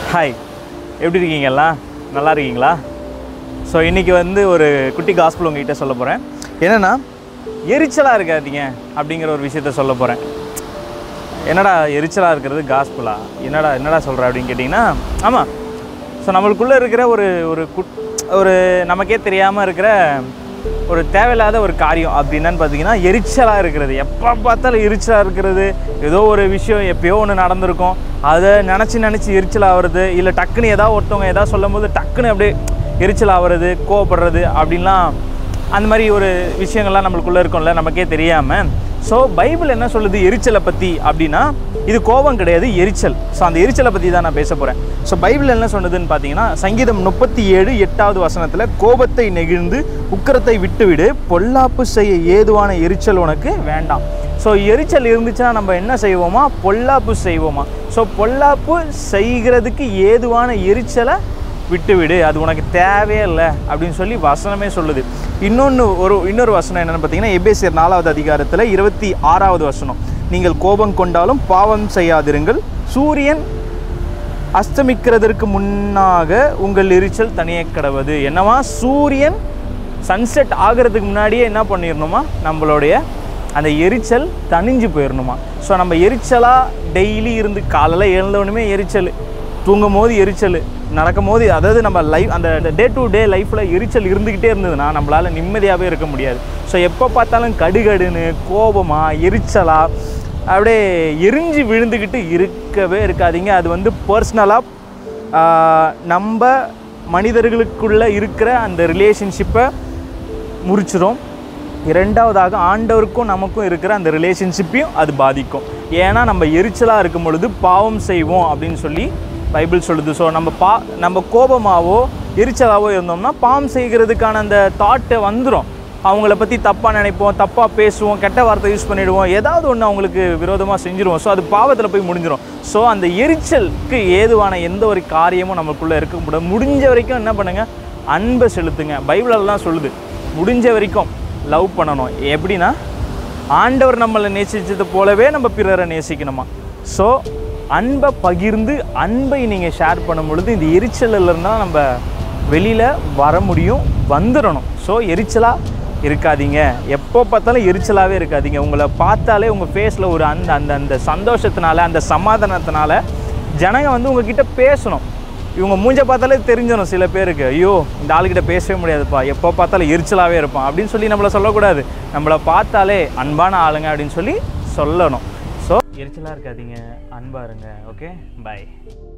Hi, எப்படி இருக்கீங்க? எல்லாம் நல்லா இருக்கீங்களா? ஸோ இன்றைக்கி ஒரு குட்டி காஸ்பிள் உங்ககிட்ட சொல்ல போகிறேன். என்னென்னா, எரிச்சலாக இருக்காதீங்க அப்படிங்கிற ஒரு விஷயத்த சொல்ல போகிறேன். என்னடா எரிச்சலாக இருக்கிறது காஸ்பிளா? என்னடா சொல்கிற அப்படின்னு கேட்டிங்கன்னா, ஆமாம். ஸோ நம்மளுக்குள்ளே இருக்கிற ஒரு நமக்கே தெரியாமல் இருக்கிற ஒரு தேவையில்லாத ஒரு காரியம் அப்படின்னான்னு பார்த்தீங்கன்னா எரிச்சலாக இருக்கிறது. எப்போ பார்த்தாலும் எரிச்சலாக இருக்கிறது. ஏதோ ஒரு விஷயம் எப்போயோ ஒன்று நடந்திருக்கும், அதை நினச்சி எரிச்சல் ஆகிறது. இல்லை டக்குன்னு ஒருத்தவங்க ஏதாவது சொல்லும் போது டக்குன்னு அப்படியே எரிச்சல் ஆகிறது, கோவப்படுறது அப்படின்லாம் அந்த மாதிரி ஒரு விஷயங்கள்லாம் நம்மளுக்குள்ளே இருக்கும்ல, நமக்கே தெரியாமல். ஸோ பைபிள் என்ன சொல்லுது எரிச்சலை பற்றி அப்படின்னா, இது கோபம் கிடையாது, எரிச்சல். ஸோ அந்த எரிச்சலை பற்றி தான் நான் பேச போகிறேன். ஸோ பைபிள் என்ன சொன்னதுன்னு பார்த்தீங்கன்னா, சங்கீதம் 37:8 கோபத்தை நெகிழ்ந்து உக்கிரத்தை விட்டுவிடு, பொல்லாப்பு செய்ய ஏதுவான எரிச்சல் உனக்கு வேண்டாம். ஸோ எரிச்சல் இருந்துச்சுன்னா நம்ம என்ன செய்வோமா? பொல்லாப்பு செய்வோமா? ஸோ பொல்லாப்பு செய்கிறதுக்கு ஏதுவான எரிச்சலை விட்டுவிடு, அது உனக்கு தேவையே இல்லை அப்படின்னு சொல்லி வசனமே சொல்லுது. இன்னொரு வசனம் என்னென்னு பார்த்தீங்கன்னா, எபேசியர் 4:26 நீங்கள் கோபம் கொண்டாலும் பாவம் செய்யாதிருங்கள், சூரியன் அஸ்தமிக்கிறதற்கு முன்னாக உங்கள் எரிச்சல் தனியே கிடவது. என்னவா? சூரியன் சன்செட் ஆகிறதுக்கு முன்னாடியே என்ன பண்ணிடணுமா? நம்மளுடைய அந்த எரிச்சல் தணிஞ்சு போயிடணுமா? ஸோ நம்ம எரிச்சலாக டெய்லி இருந்து காலையில் எழுந்தவனுமே எரிச்சல், தூங்கும் போது எரிச்சல், நடக்கும் போது, அதாவது நம்ம அந்த டே டு டே லைஃப்பில் எரிச்சல் இருந்துக்கிட்டே இருந்ததுன்னா நம்மளால் நிம்மதியாகவே இருக்க முடியாது. ஸோ எப்போ பார்த்தாலும் கடுகடுன்னு கோபமாக எரிச்சலாக அப்படியே எரிஞ்சு விழுந்துக்கிட்டு இருக்கவே இருக்காதீங்க. அது பர்சனலாக நம்ம மனிதர்களுக்குள்ளே இருக்கிற அந்த ரிலேஷன்ஷிப்பை முறிச்சிடும். இரண்டாவதாக ஆண்டவருக்கும் நமக்கும் இருக்கிற அந்த ரிலேஷன்ஷிப்பையும் அது பாதிக்கும். ஏன்னா நம்ம எரிச்சலாக இருக்கும் பொழுது பாவம் செய்வோம் அப்படின்னு சொல்லி பைபிள் சொல்லுது. ஸோ நம்ம கோபமாகவோ எரிச்சலாகவோ இருந்தோம்னா பாவம் செய்கிறதுக்கான அந்த தாட்டை வந்துடும். அவங்கள பற்றி தப்பாக நினைப்போம், தப்பாக பேசுவோம், கெட்ட வார்த்தை யூஸ் பண்ணிவிடுவோம், ஏதாவது ஒன்று அவங்களுக்கு விரோதமாக செஞ்சுருவோம். ஸோ அது பாவத்தில் போய் முடிஞ்சிடும். ஸோ அந்த எரிச்சலுக்கு ஏதுவான எந்த ஒரு காரியமும் நம்மளுக்குள்ளே இருக்க முடியாது. முடிஞ்ச வரைக்கும் என்ன பண்ணுங்கள்? அன்பை செலுத்துங்க. பைபிளெல்லாம் சொல்லுது, முடிஞ்ச வரைக்கும் லவ் பண்ணணும். எப்படின்னா, ஆண்டவர் நம்மளை நேசித்தது போலவே நம்ம பிறரை நேசிக்கணுமா? ஸோ அன்பை பகிர்ந்து அன்பை நீங்கள் ஷேர் பண்ணும் பொழுது இந்த எரிச்சலில் இருந்தால் நம்ம வெளியில் வர முடியும், வந்துடணும். ஸோ எரிச்சலாக இருக்காதீங்க, எப்போ பார்த்தாலும் எரிச்சலாகவே இருக்காதீங்க. உங்களை பார்த்தாலே உங்கள் ஃபேஸில் ஒரு அந்த சந்தோஷத்தினால, அந்த சமாதானத்தினால ஜனங்க உங்ககிட்ட பேசணும். இவங்க மூஞ்ச பார்த்தாலே தெரிஞ்சிடும் சில பேருக்கு, ஐயோ இந்த ஆளுக்கிட்ட பேசவே முடியாதுப்பா, எப்போ பார்த்தாலும் எரிச்சலாகவே இருப்பான் அப்படின்னு சொல்லி நம்மளை சொல்லக்கூடாது. நம்மளை பார்த்தாலே அன்பான ஆளுங்க அப்படின்னு சொல்லி சொல்லணும். ஸோ எரிச்சலாக இருக்காதீங்க, அன்பாக இருங்க. ஓகே, பாய்.